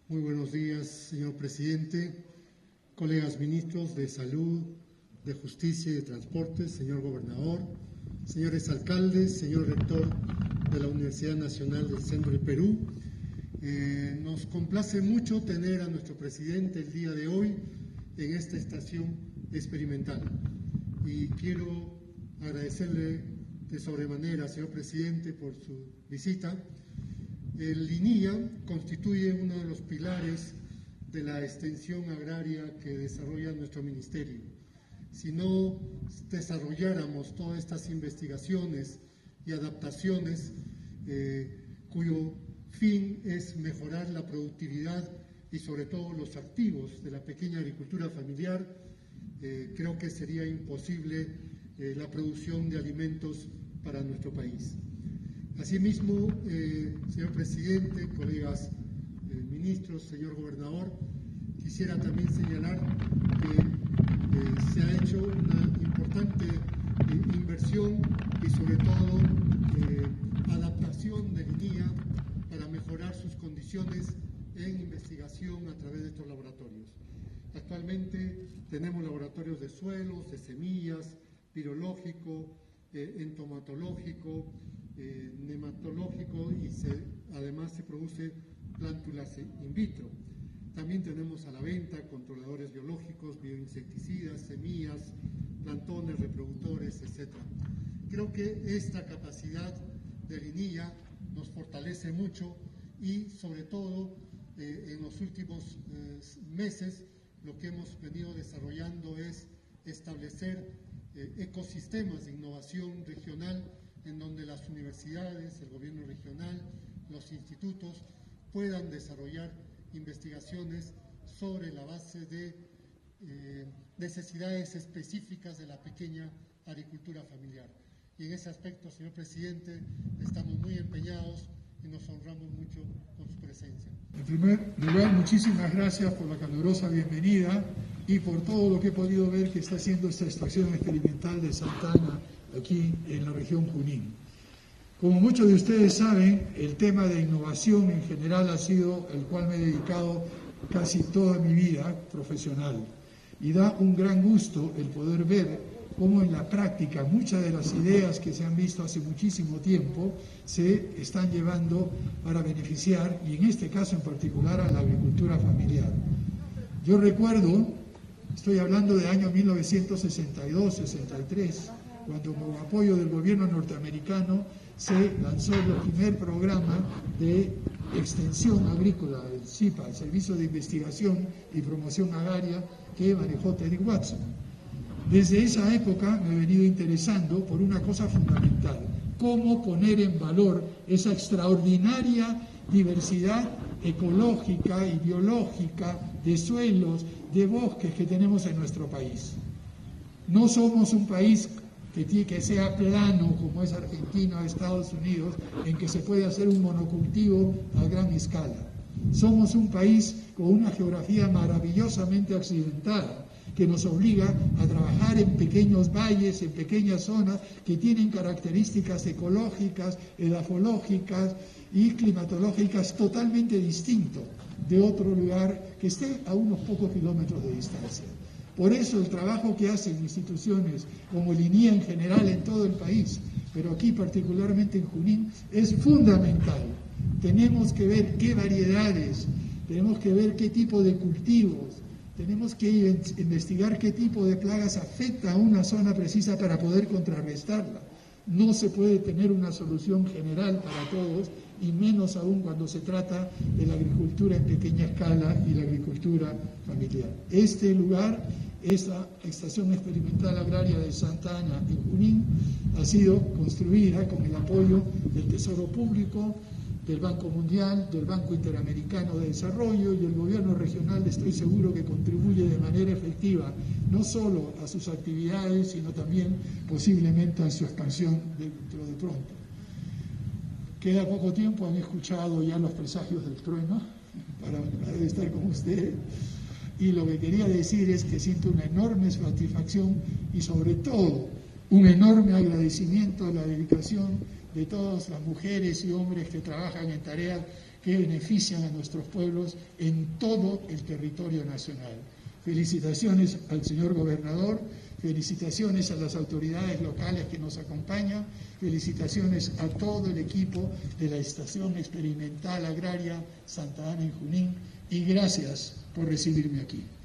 Muy buenos días, señor presidente, colegas ministros de Salud, de Justicia y de Transportes, señor gobernador, señores alcaldes, señor rector de la Universidad Nacional del Centro del Perú. Nos complace mucho tener a nuestro presidente el día de hoy en esta estación experimental. Y quiero agradecerle de sobremanera, señor presidente, por su visita. El INIA constituye uno de los pilares de la extensión agraria que desarrolla nuestro ministerio. Si no desarrolláramos todas estas investigaciones y adaptaciones, cuyo fin es mejorar la productividad y sobre todo los activos de la pequeña agricultura familiar, creo que sería imposible la producción de alimentos para nuestro país. Asimismo, señor presidente, colegas ministros, señor gobernador, quisiera también señalar que se ha hecho una importante inversión y sobre todo adaptación del INIA para mejorar sus condiciones en investigación a través de estos laboratorios. Actualmente tenemos laboratorios de suelos, de semillas, virológico, entomatológico, nematológico y además se produce plántulas in vitro. También tenemos a la venta controladores biológicos, bioinsecticidas, semillas, plantones, reproductores, etc. Creo que esta capacidad del INIA nos fortalece mucho y sobre todo en los últimos meses lo que hemos venido desarrollando es establecer ecosistemas de innovación regional en donde las universidades, el gobierno regional, los institutos puedan desarrollar investigaciones sobre la base de necesidades específicas de la pequeña agricultura familiar. Y en ese aspecto, señor presidente, estamos muy empeñados y nos honramos mucho con su presencia. En primer lugar, muchísimas gracias por la calurosa bienvenida y por todo lo que he podido ver que está haciendo esta estación experimental de Santa Ana aquí en la región Junín. Como muchos de ustedes saben, el tema de innovación en general ha sido el cual me he dedicado casi toda mi vida profesional y da un gran gusto el poder ver cómo en la práctica muchas de las ideas que se han visto hace muchísimo tiempo se están llevando para beneficiar, y en este caso en particular, a la agricultura familiar. Yo recuerdo, estoy hablando de año 1962-63, cuando con apoyo del gobierno norteamericano se lanzó el primer programa de extensión agrícola, el SIPA, el Servicio de Investigación y Promoción Agraria, que manejó Teddy Watson. Desde esa época me he venido interesando por una cosa fundamental: cómo poner en valor esa extraordinaria diversidad ecológica y biológica de suelos, de bosques que tenemos en nuestro país. No somos un país que sea plano como es Argentina o Estados Unidos, en que se puede hacer un monocultivo a gran escala. Somos un país con una geografía maravillosamente accidentada, que nos obliga a trabajar en pequeños valles, en pequeñas zonas que tienen características ecológicas, edafológicas y climatológicas totalmente distintas de otro lugar que esté a unos pocos kilómetros de distancia. Por eso el trabajo que hacen instituciones como el INIA en general en todo el país, pero aquí particularmente en Junín, es fundamental. Tenemos que ver qué variedades, tenemos que ver qué tipo de cultivos, tenemos que investigar qué tipo de plagas afecta a una zona precisa para poder contrarrestarla. No se puede tener una solución general para todos, y menos aún cuando se trata de la agricultura en pequeña escala y la agricultura familiar. Este lugar, esta estación experimental agraria de Santa Ana en Junín, ha sido construida con el apoyo del Tesoro Público, del Banco Mundial, del Banco Interamericano de Desarrollo, y el gobierno regional estoy seguro que contribuye de manera efectiva no solo a sus actividades, sino también posiblemente a su expansión dentro de pronto. Queda poco tiempo, han escuchado ya los presagios del trueno para estar con ustedes, y lo que quería decir es que siento una enorme satisfacción y sobre todo un enorme agradecimiento a la dedicación de todas las mujeres y hombres que trabajan en tareas que benefician a nuestros pueblos en todo el territorio nacional. Felicitaciones al señor gobernador, felicitaciones a las autoridades locales que nos acompañan, felicitaciones a todo el equipo de la Estación Experimental Agraria Santa Ana en Junín y gracias por recibirme aquí.